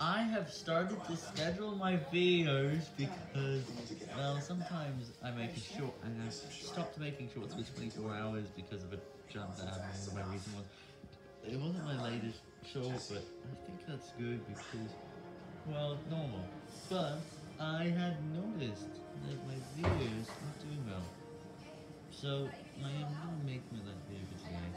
I have started to schedule my videos because, well, sometimes I make a short, and I've stopped making shorts for 24 hours because of a jump that happened. One of my recent ones. It wasn't my latest short, but I think that's good because, well, normal. But I had noticed that my videos aren't doing well. So I am gonna make my last video for today.